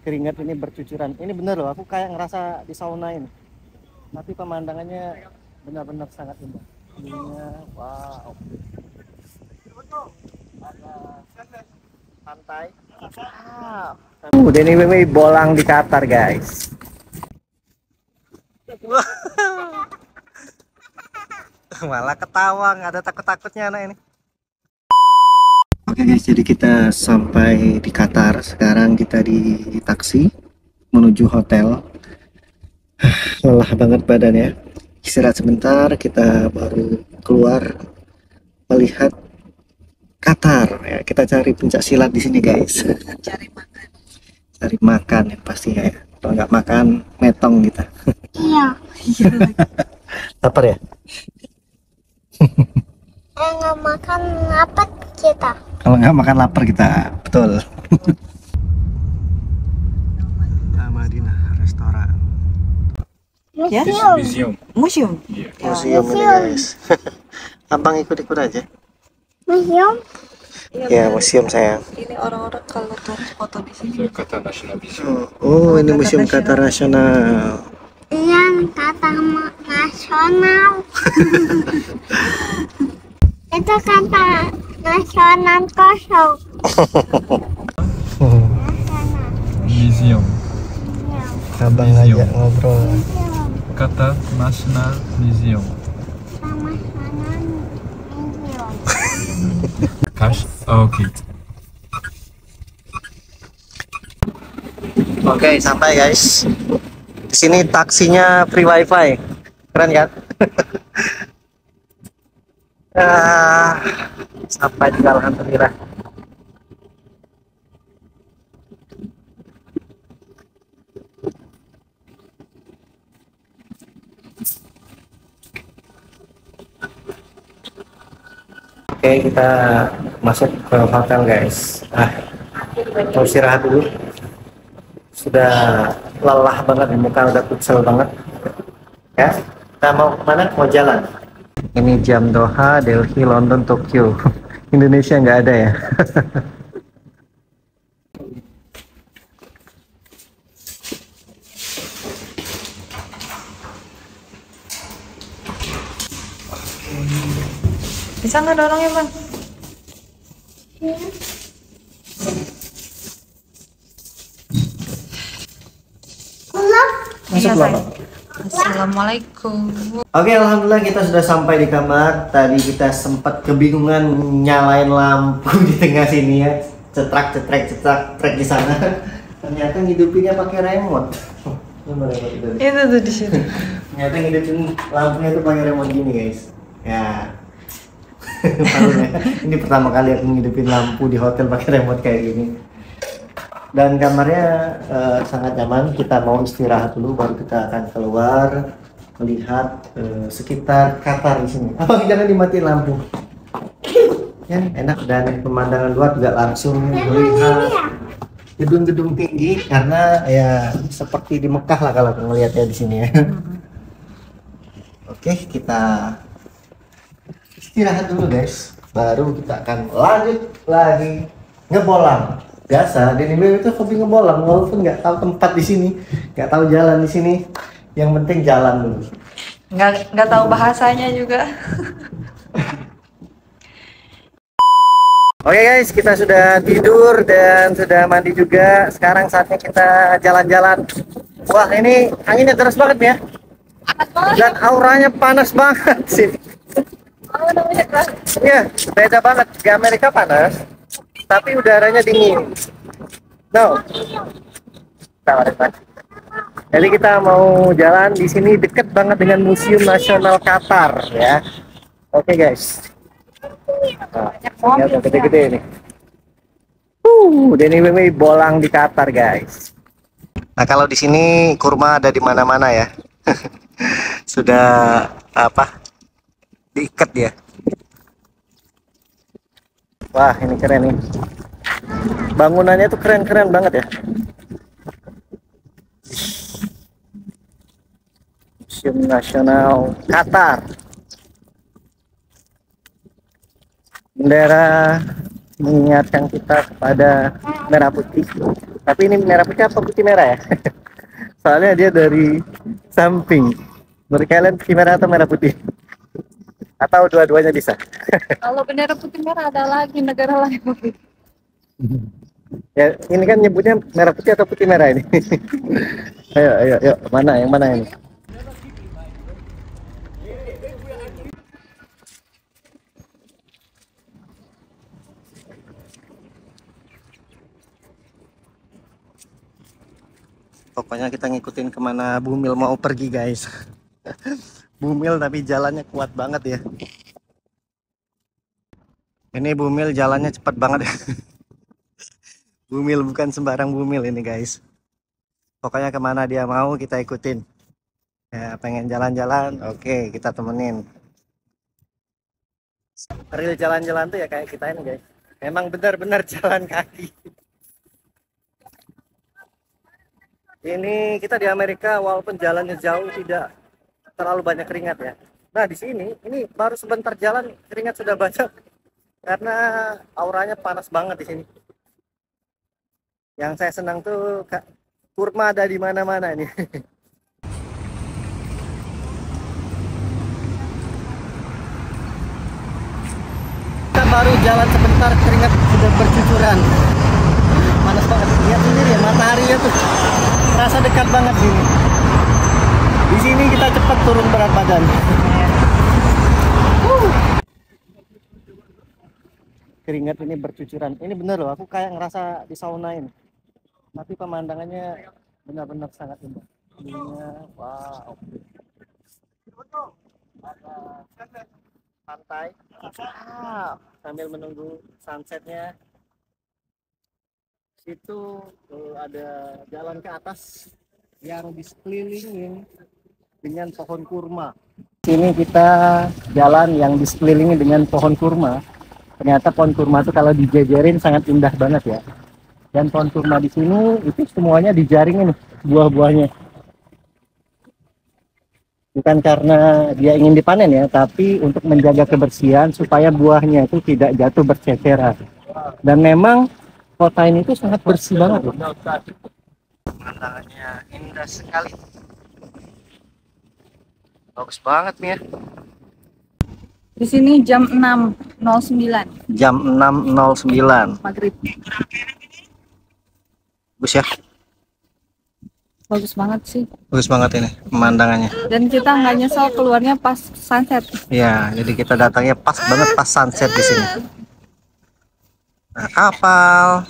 keringat ini bercucuran. Ini bener loh, aku kayak ngerasa di sauna ini. Tapi pemandangannya benar-benar sangat indah. View-nya, wow. Ada pantai. Denny Wewe bolang di Qatar, guys. Malah ketawa, nggak ada takut-takutnya anak ini. Oke guys, jadi kita sampai di Qatar. Sekarang kita di taksi menuju hotel. Lelah banget badannya. Istirahat sebentar, kita baru keluar melihat Qatar. Ya, kita cari pencak silat di sini guys. Cari makan. Cari makan yang pasti ya. Kalau nggak makan, metong kita. Iya. Lapar ya? Kalau nggak makan apa kita? Kalau nggak makan lapar kita, betul. Madinah restoran. Museum. Museum. Museum ini guys. Abang ikut-ikut aja. Museum. Ya museum sayang. Ini orang-orang kalau turis foto di sini. Qatar National Museum. Oh ini museum Qatar Nasional. Iya, kata nasional. Itu kata nasional kosong. Museum. Abang ngajak ngobrol. Qatar National Museum. Sama sana museum. Cash? Okay. Oke sampai guys. Di sini taksinya free wifi, keren kan? Sampai juga alhamdulillah. Oke kita masuk ke hotel guys. Mau istirahat dulu. Sudah lelah banget, muka udah kucel banget ya. Kita mau kemana? Mau jalan. Ini jam Doha, Delhi, London, Tokyo. Indonesia nggak ada ya. Bisa nggak dorongnya, Bang? Masuk Iya, loh. Bang. Assalamualaikum. Oke, alhamdulillah kita sudah sampai di kamar. Tadi kita sempat kebingungan nyalain lampu di tengah sini ya. Cetrak di sana. Ternyata ngidupinnya pakai remote. Coba remote itu. Itu tuh di sini. Ternyata ngidupin lampunya tuh pakai remote gini, guys. Ya. Tahu ya. Ini pertama kali aku ngidupin lampu di hotel pakai remote kayak gini. Dan kamarnya sangat nyaman. Kita mau istirahat dulu baru kita akan keluar melihat sekitar Qatar di sini. Abang jangan dimatiin lampu. Ya, enak dan pemandangan luar juga langsung melihat gedung-gedung tinggi karena ya seperti di Mekah lah kalau melihatnya di sini ya. Oke, kita istirahat dulu guys. Baru kita akan lanjut lagi ngebolang. Biasa, Denny Wewe itu hobi ngebolang walaupun nggak tahu tempat di sini, nggak tahu jalan di sini. Yang penting jalan dulu. Nggak tahu bahasanya juga. Oke guys, kita sudah tidur dan sudah mandi juga. Sekarang saatnya kita jalan-jalan. Wah ini anginnya deras banget ya. Dan auranya panas banget sih. Iya, beda banget. Di Amerika panas, tapi udaranya dingin. No. Jadi kita mau jalan di sini deket banget dengan Museum Nasional Qatar ya. Oke guys. Nah, lihat yang gede-gede nih. Denny Wewe bolang di Qatar guys. Nah kalau di sini kurma ada di mana-mana ya. Sudah apa? Diikat ya. Wah ini keren nih. Bangunannya tuh keren-keren banget ya. Museum Nasional Qatar. Bendera mengingatkan kita kepada merah putih. Tapi ini merah putih apa putih merah ya? Soalnya dia dari samping. Menurut kalian putih merah atau merah putih? Atau dua-duanya bisa? Kalau bendera putih merah ada lagi negara lain. Ya, ini kan nyebutnya merah putih atau putih merah ini? Ayo, ayo, ayo. Mana yang mana ini? Pokoknya kita ngikutin kemana Bumil mau pergi, guys. Bumil tapi jalannya kuat banget ya. Ini Bumil jalannya cepat banget ya. Bumil bukan sembarang Bumil ini, guys. Pokoknya kemana dia mau kita ikutin. Ya, pengen jalan-jalan, oke, kita temenin. Real jalan-jalan tuh ya kayak kita ini, guys. Emang benar-benar jalan kaki. Ini kita di Amerika walaupun jalannya jauh tidak terlalu banyak keringat ya. Nah di sini ini baru sebentar jalan keringat sudah banyak karena auranya panas banget di sini. Yang saya senang tuh kurma ada di mana-mana ini. Kita baru jalan sebentar keringat sudah bercucuran. Panas banget. Lihat ini ya mataharinya tuh. Rasa dekat banget sini. Di sini kita cepat turun berat badan. Keringat ini bercucuran. Ini bener loh, aku kayak ngerasa di saunain. Tapi pemandangannya benar-benar sangat indah. View-nya, wow. Ada pantai. Wow. Sambil menunggu sunsetnya. Situ ada jalan ke atas yang disekelilingin dengan pohon kurma. Sini kita jalan yang disekelilingi dengan pohon kurma. Ternyata pohon kurma itu kalau dijejerin sangat indah banget ya. Dan pohon kurma di sini itu semuanya dijaringin buah-buahnya. Bukan karena dia ingin dipanen ya, tapi untuk menjaga kebersihan supaya buahnya itu tidak jatuh berceceran. Dan memang kota ini tuh sangat bersih banget loh. Pemandangannya indah sekali. Bagus banget nih ya. Di sini jam 6.09 Jam 6.09 maghrib. Bagus ya. Bagus banget sih. Bagus banget ini pemandangannya. Dan kita nggak nyesel keluarnya pas sunset. Ya, jadi kita datangnya pas banget pas sunset di sini. Nah, kapal.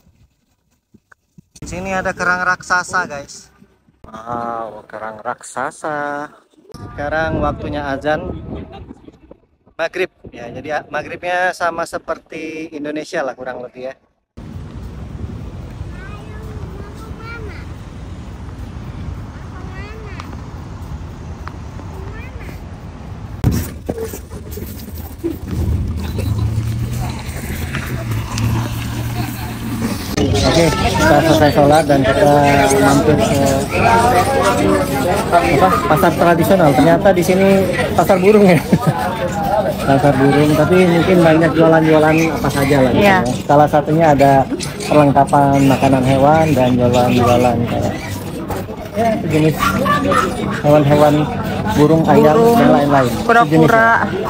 Di sini ada kerang raksasa, guys. Wow, kerang raksasa. Sekarang waktunya azan maghrib ya. Jadi maghribnya sama seperti Indonesia lah kurang lebih ya. Oke, kita selesai sholat dan kita mampir ke pasar tradisional. Ternyata di sini pasar burung ya. Pasar burung, tapi mungkin banyak jualan-jualan apa saja lah. Iya. Ya. Salah satunya ada perlengkapan makanan hewan dan jualan-jualan kayak ya sejenis hewan-hewan burung, ayam dan lain-lain. Kura-kura.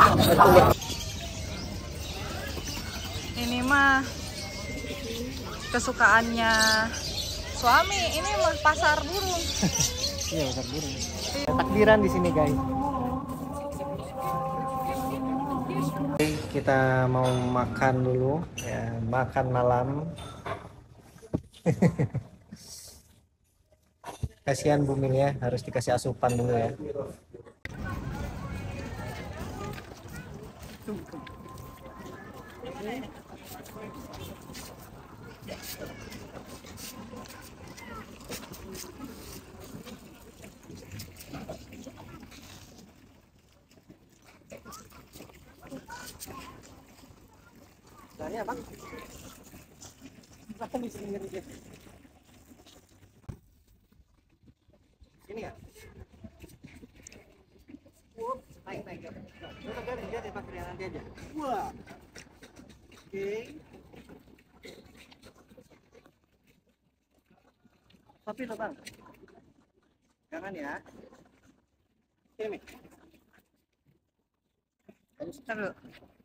Ini mah kesukaannya suami. Ini mah pasar burung. Iya, pasar burung. Takbiran di sini, guys. Oke, kita mau makan dulu ya, makan malam. Kasihan Bumil ya, harus dikasih asupan dulu ya. Tanya bang, makan di sini aja. Ini ya. Naik ya. Udah garing dia pakai nanti aja. Wah. Oke. Tapi tuh bang, jangan ya. Ini. Kamu sebentar dulu.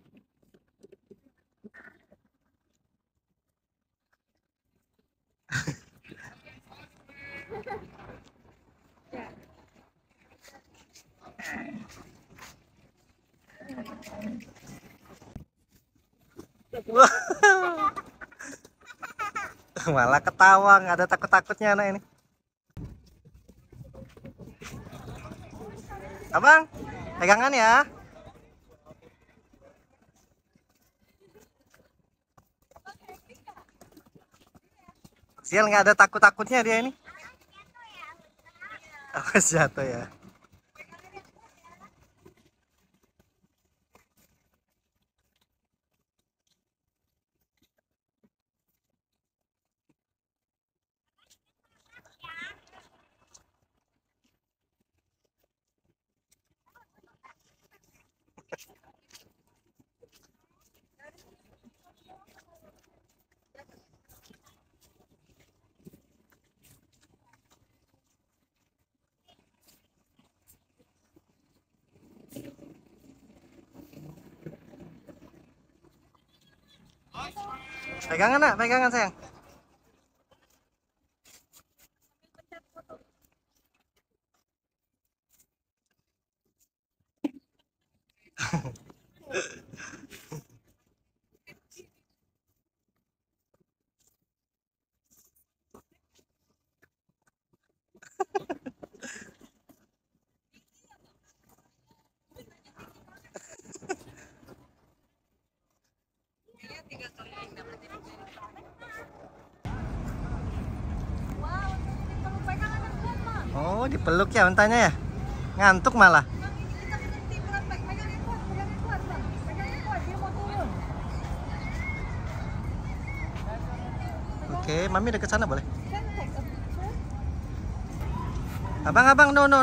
Malah ketawa, nggak ada takut-takutnya anak ini. Abang, pegangan ya. Sial, nggak ada takut-takutnya dia ini. Awas jatuh ya. Pegangan nak, pegangan sayang. Oh, dipeluk ya untanya ya? Ngantuk malah. Oke, mami deket sana boleh? Abang, no.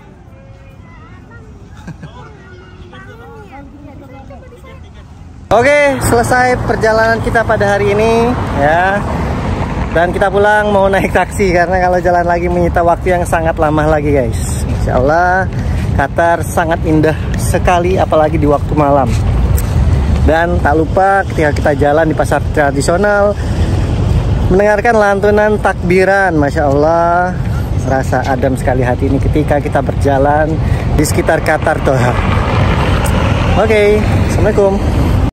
Oke, selesai perjalanan kita pada hari ini ya. Dan kita pulang mau naik taksi karena kalau jalan lagi menyita waktu yang sangat lama lagi guys. Insya Allah Qatar sangat indah sekali apalagi di waktu malam. Dan tak lupa ketika kita jalan di pasar tradisional mendengarkan lantunan takbiran. Masya Allah, rasa adem sekali hati ini ketika kita berjalan di sekitar Qatar Doha. Oke, Assalamualaikum.